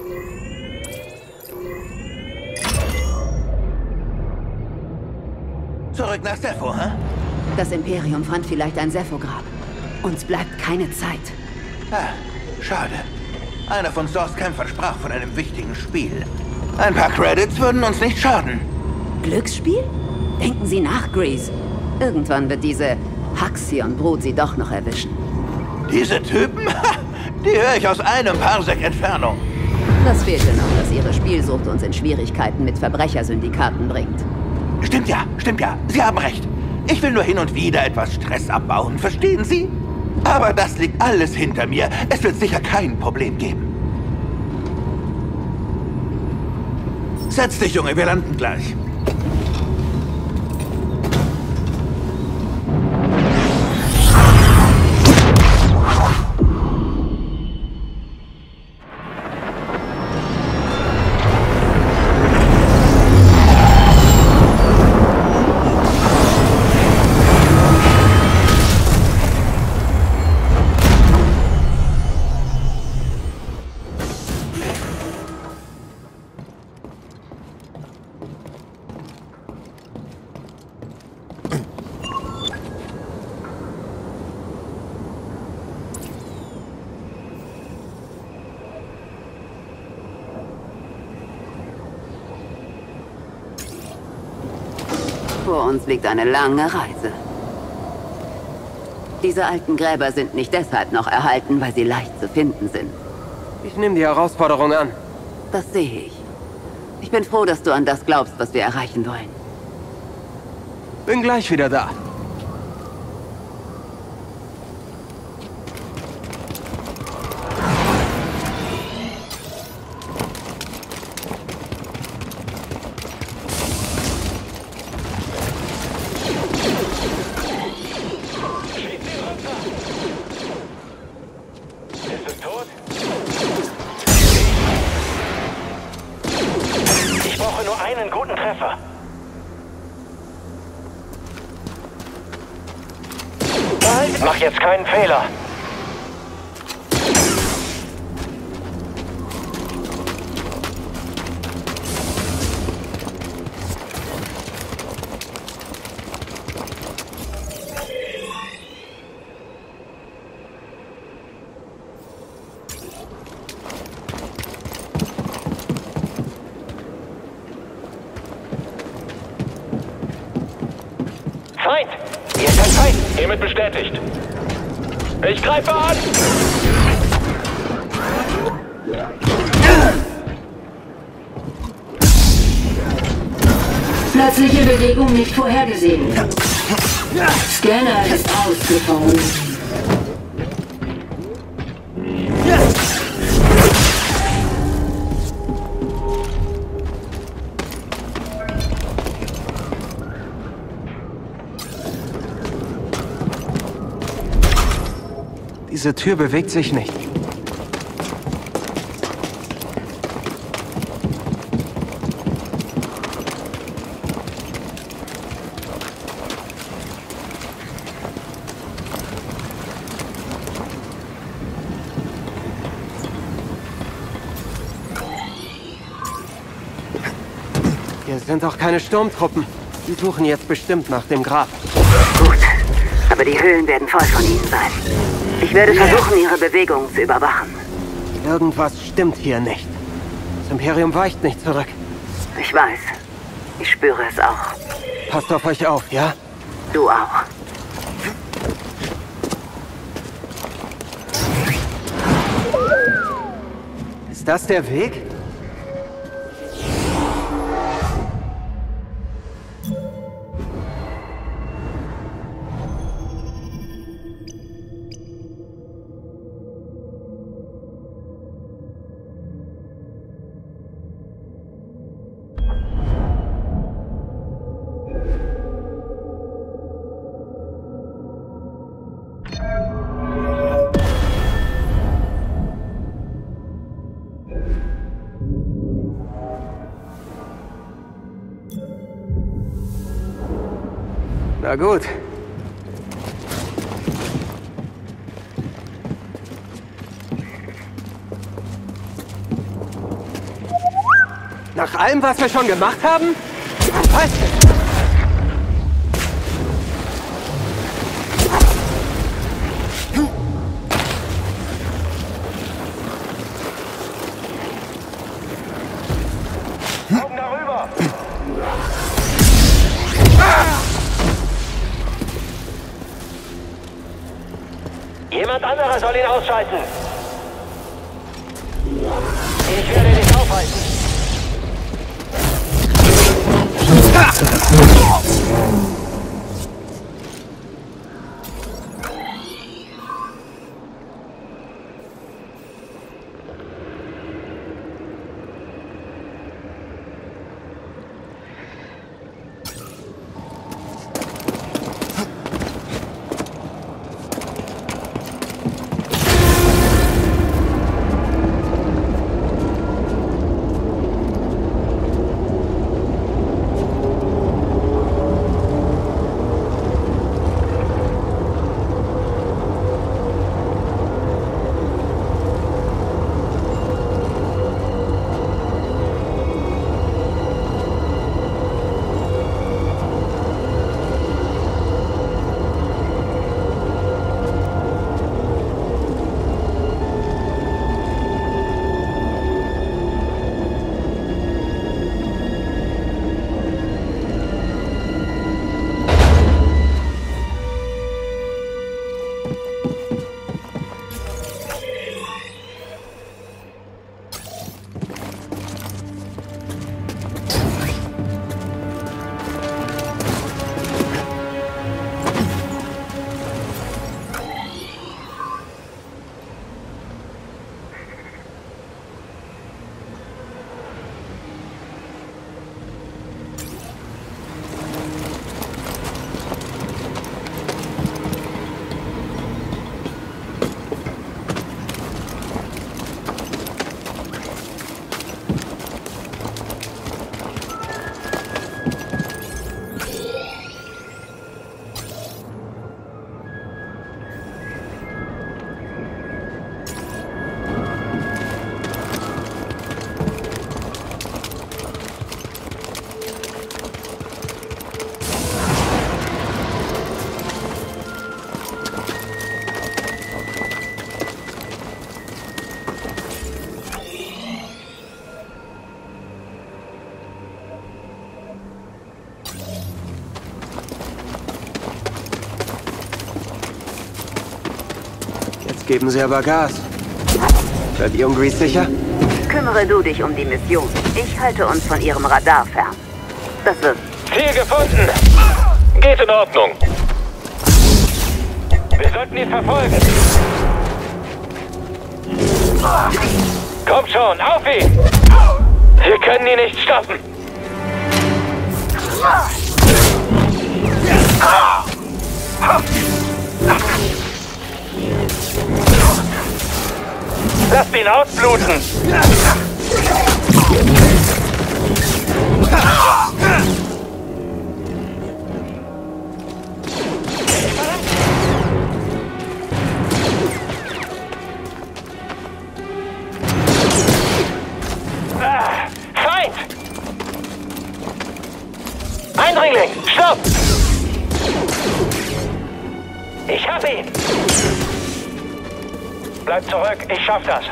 Zurück nach Sepho, hä? Das Imperium fand vielleicht ein Sepho-Grab. Uns bleibt keine Zeit. Ah, schade. Einer von Sors Kämpfern sprach von einem wichtigen Spiel. Ein paar Credits würden uns nicht schaden. Glücksspiel? Denken Sie nach, Grease. Irgendwann wird diese Haxion-Brut Sie doch noch erwischen. Diese Typen? Die höre ich aus einem Parsec Entfernung. Das fehlte noch, dass Ihre Spielsucht uns in Schwierigkeiten mit Verbrechersyndikaten bringt. Stimmt ja. Sie haben recht. Ich will nur hin und wieder etwas Stress abbauen, verstehen Sie? Aber das liegt alles hinter mir. Es wird sicher kein Problem geben. Setz dich, Junge, wir landen gleich. Vor uns liegt eine lange Reise. Diese alten Gräber sind nicht deshalb noch erhalten, weil sie leicht zu finden sind. Ich nehme die Herausforderung an. Das sehe ich. Ich bin froh, dass du an das glaubst, was wir erreichen wollen. Bin gleich wieder da. Einen guten Treffer. Mach jetzt keinen Fehler. Feind! Hier ist ein Feind! Hiermit bestätigt. Ich greife an! Plötzliche Bewegung nicht vorhergesehen. Scanner ist ausgefallen. Diese Tür bewegt sich nicht. Hier sind doch keine Sturmtruppen. Die suchen jetzt bestimmt nach dem Grab. Gut, aber die Höhlen werden voll von ihnen sein. Ich werde versuchen, ihre Bewegungen zu überwachen. Irgendwas stimmt hier nicht. Das Imperium weicht nicht zurück. Ich weiß. Ich spüre es auch. Passt auf euch auf, ja? Du auch. Ist das der Weg? Na gut. Nach allem, was wir schon gemacht haben? Was? Augen darüber! Jemand anderer soll ihn ausschalten. Ich werde dich aufhalten. Geben Sie aber Gas. Verwirrung Grease sicher? Kümmere du dich um die Mission. Ich halte uns von ihrem Radar fern. Das wird... Ziel gefunden. Geht in Ordnung. Wir sollten ihn verfolgen. Kommt schon, auf ihn! Wir können ihn nicht stoppen. Lasst ihn ausbluten! Feind! Eindringling, stopp! Ich hab ihn! Bleib zurück, ich schaff das.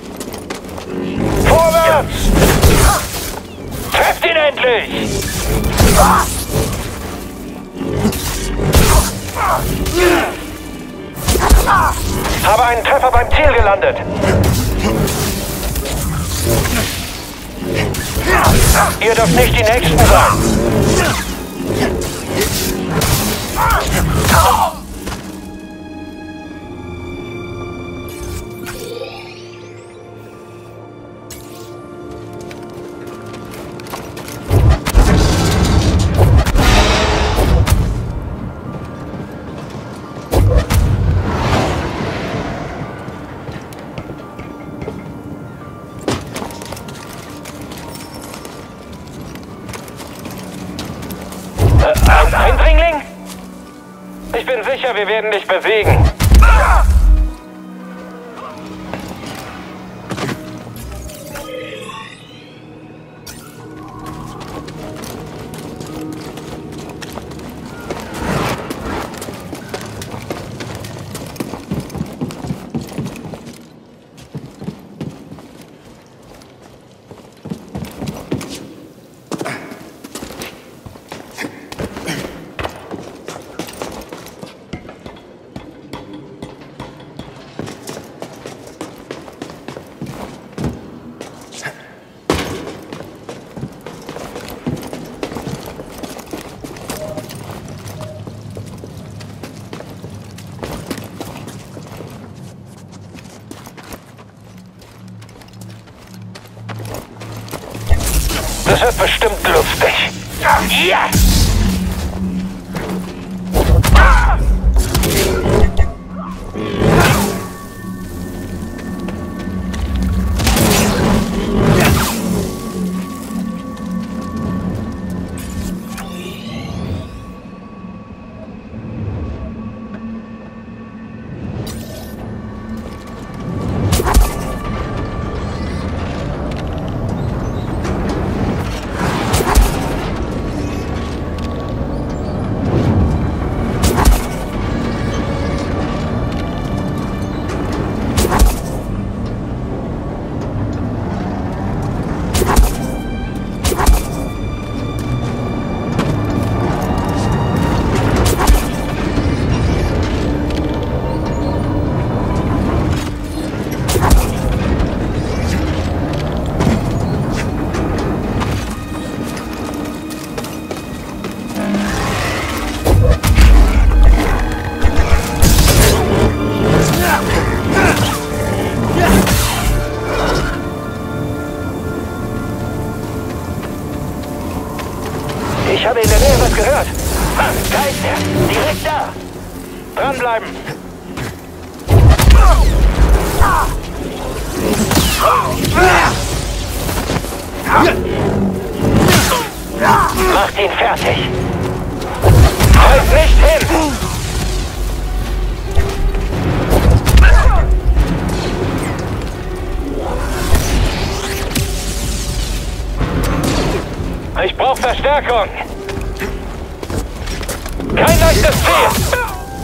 Vorwärts! Trefft ihn endlich! Habe einen Treffer beim Ziel gelandet. Ihr dürft nicht die Nächsten sein. Ein Eindringling? Ich bin sicher, wir werden dich besiegen. Das wird bestimmt lustig. Ja! Ich habe in der Nähe was gehört. Da ist er. Direkt da. Dranbleiben. Macht ihn fertig. Halt nicht hin. Ich brauche Verstärkung. Kein leichtes Ziel.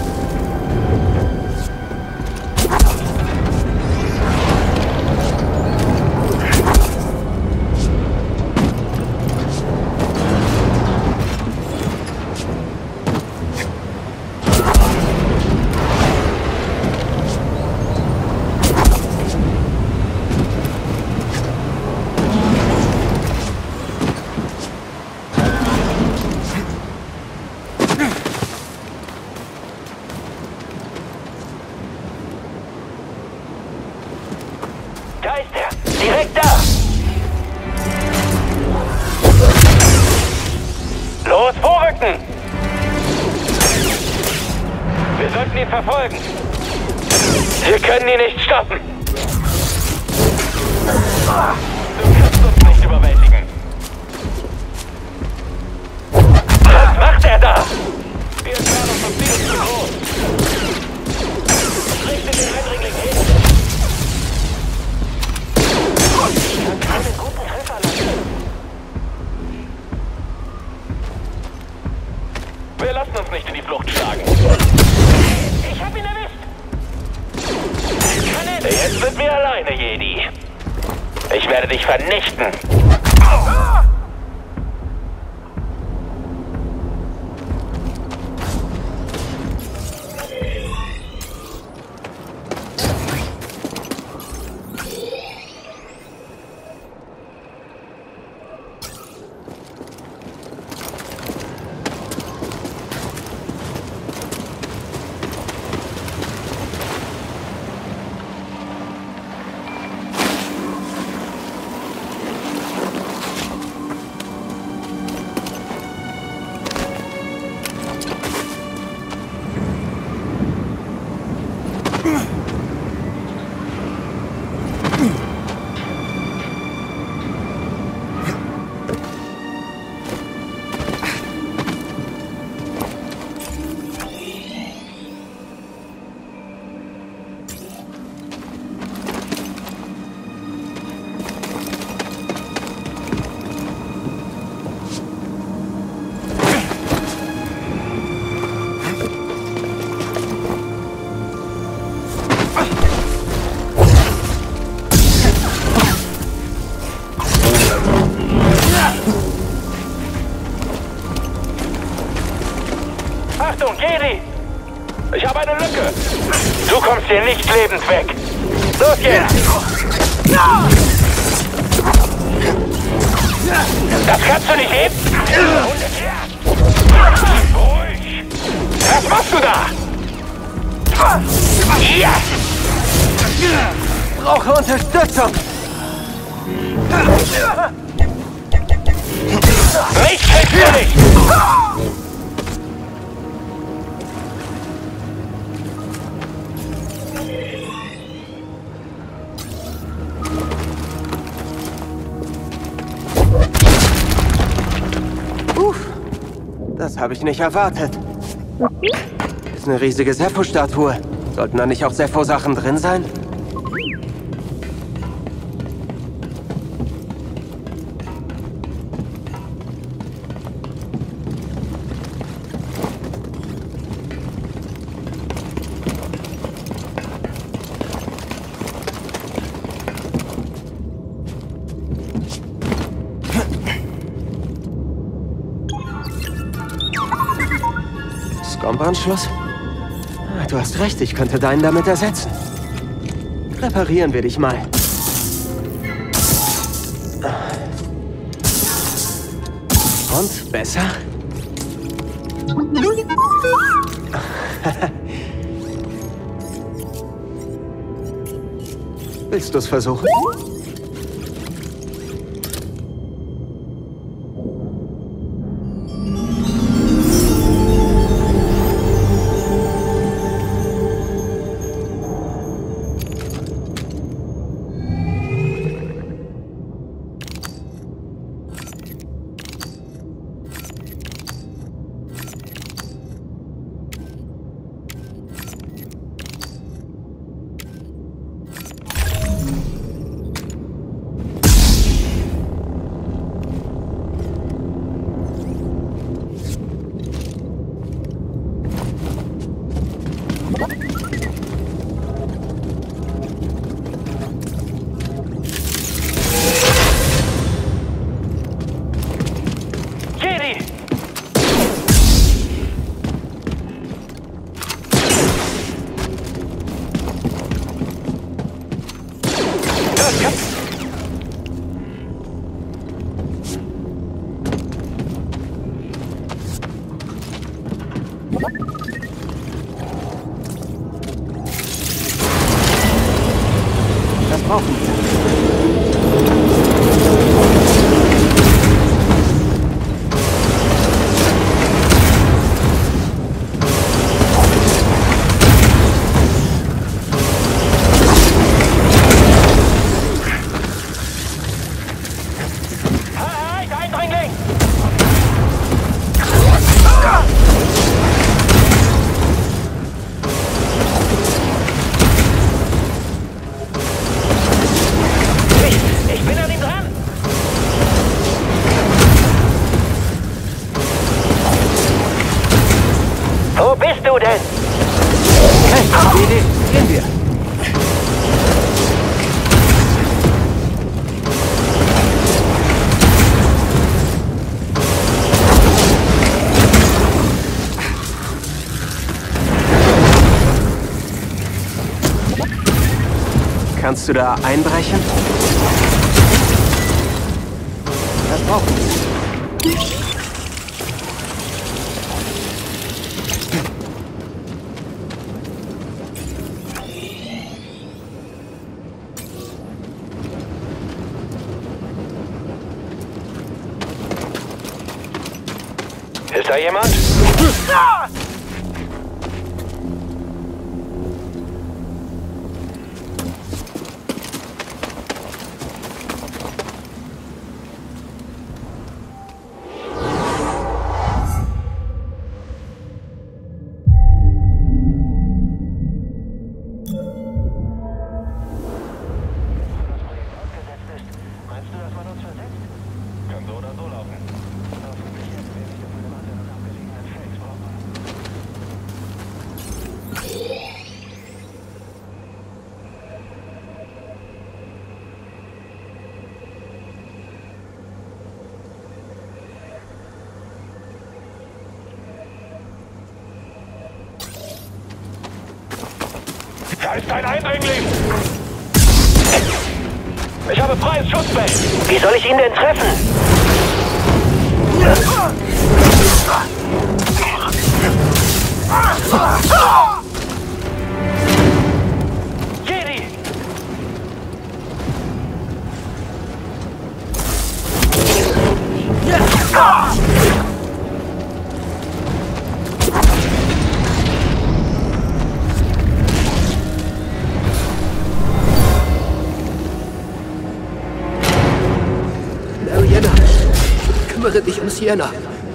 Da ist er! Direkt da! Los, vorrücken! Wir sollten ihn verfolgen. Wir können ihn nicht stoppen. Du kannst uns nicht überwältigen. Was macht er da? Wir entfernen uns vom Ziel zu groß. Richte den Eindringling hin. Einen guten Treffer lassen. Wir lassen uns nicht in die Flucht schlagen. Ich hab ihn erwischt! Jetzt sind wir alleine, Jedi. Ich werde dich vernichten. Achtung, Jedi! Ich habe eine Lücke! Du kommst hier nicht lebend weg! Los jetzt! Das kannst du nicht heben! Ruhig! Was machst du da? Ja! Brauche Unterstützung! Mich kriegst du nicht! Das habe ich nicht erwartet. Ist eine riesige Sepho-Statue. Sollten da nicht auch Sepho-Sachen drin sein? Scomp-Anschluss? Du hast recht, ich könnte deinen damit ersetzen. Reparieren wir dich mal. Und besser? Willst du es versuchen? Das brauchen wir. Eindringling! Ich bin an ihm dran! Wo bist du denn? Hey, die Idee. Gehen wir. Kannst du da einbrechen? Das brauchen wir. Ist da jemand? Meinst du, dass man uns versetzt? Kann so oder so laufen. Hoffentlich jetzt werde ich auf einem anderen abgelegenen Fels brauchen. Da ist ein Eindringling! Ich habe freies Schutzfeld! Wie soll ich ihn denn treffen? Jedi! kümmere dich um Sienna.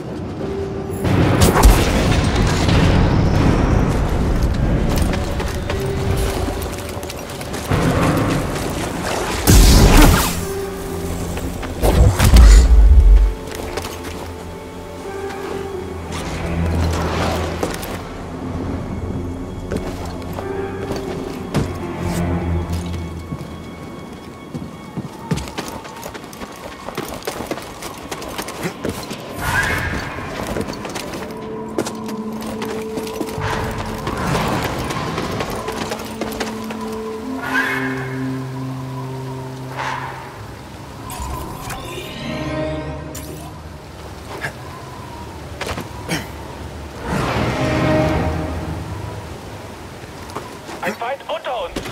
Ein Feind unter uns!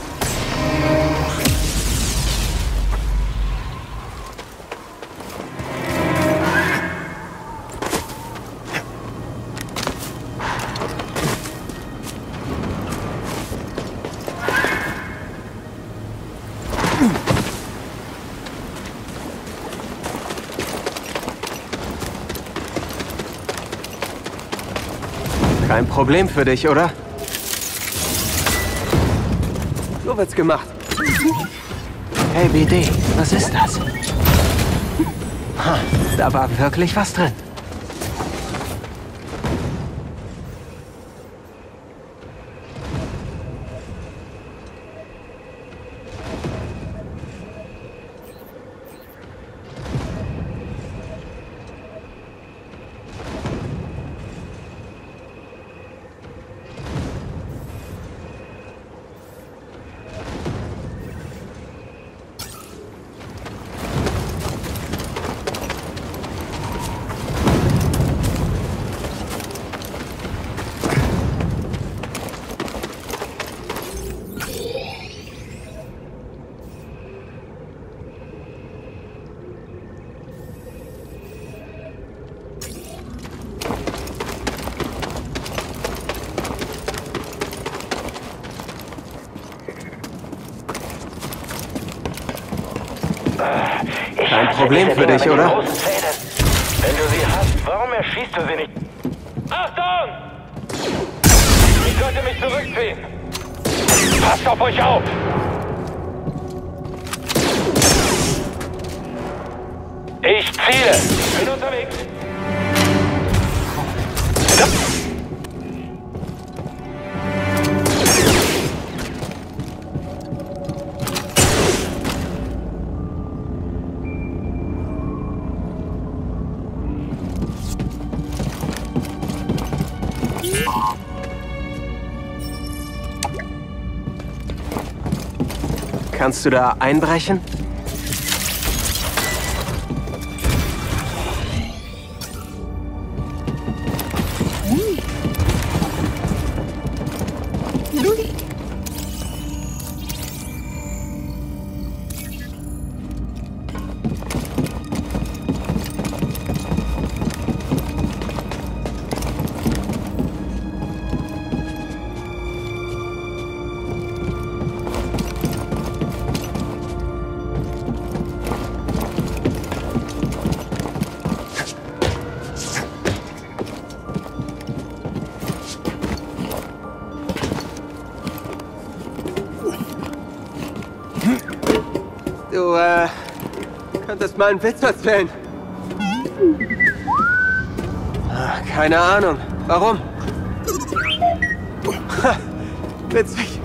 Kein Problem für dich, oder? So wird's gemacht. Hey, BD, was ist das? Ha, da war wirklich was drin. Kein Problem für dich, oder? Wenn du sie hast, warum erschießt du sie nicht? Achtung! Ich sollte mich zurückziehen. Passt auf euch auf! Ich ziele. Bin unterwegs. Kannst du da einbrechen? Du, könntest mal einen Witz erzählen. Keine Ahnung. Warum? Ha, witzig.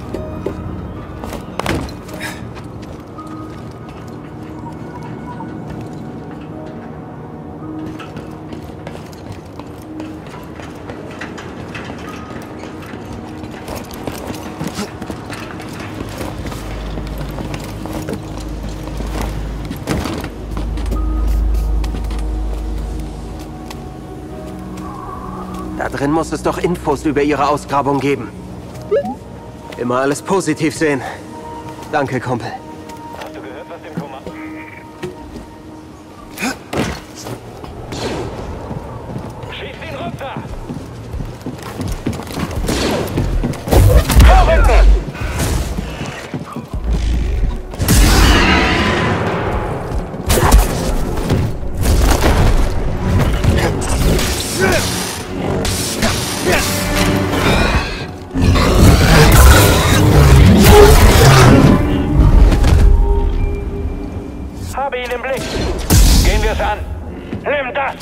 Da drin muss es doch Infos über ihre Ausgrabung geben. Immer alles positiv sehen. Danke, Kumpel. Hast du gehört, was dem Kommando... Schieß ihn runter! Vorrücken! an. Nimm das!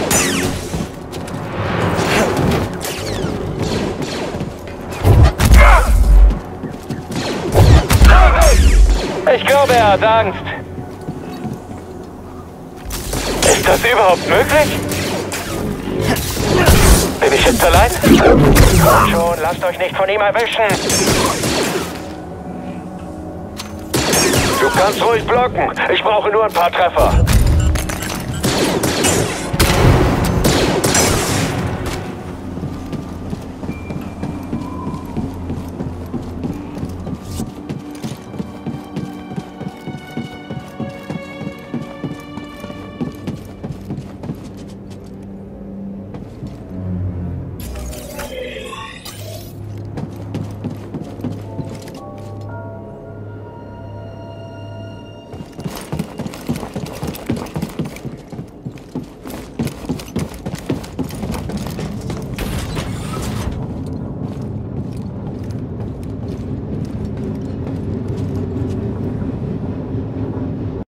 Ich glaube, er hat Angst. Ist das überhaupt möglich? Bin ich jetzt allein? Kommt schon, lasst euch nicht von ihm erwischen. Du kannst ruhig blocken. Ich brauche nur ein paar Treffer.